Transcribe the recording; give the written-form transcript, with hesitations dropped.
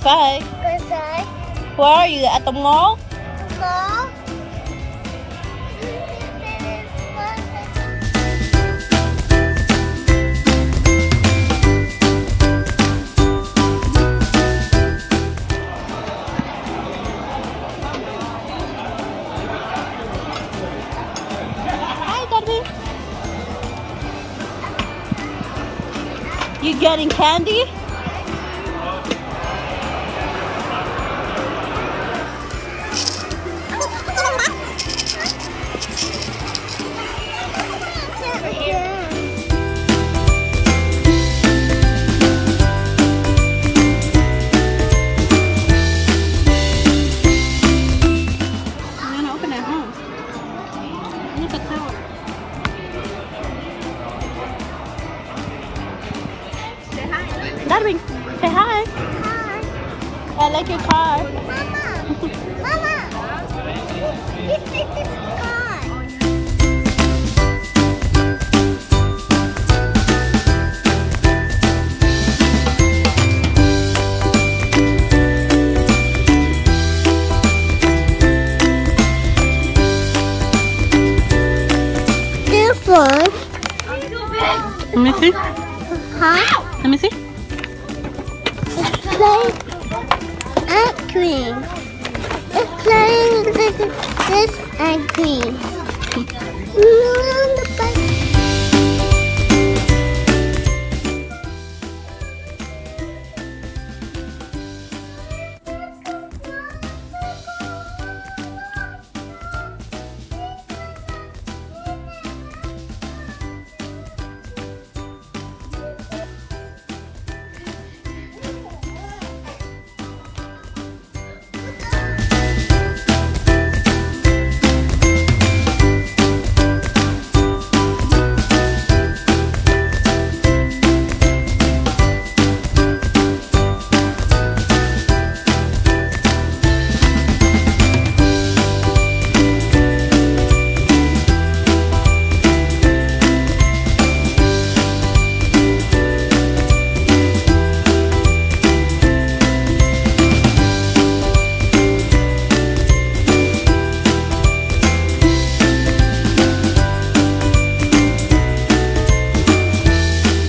Bye. Bye. Where are you? At the mall? Mall. Hi, Darvin. You getting candy? Darvin, say hi. Hi. I like your car. Mama. This is this car. This one. Let me see. Huh? Let me see. It's playing and green. It's playing this and green. On the bike.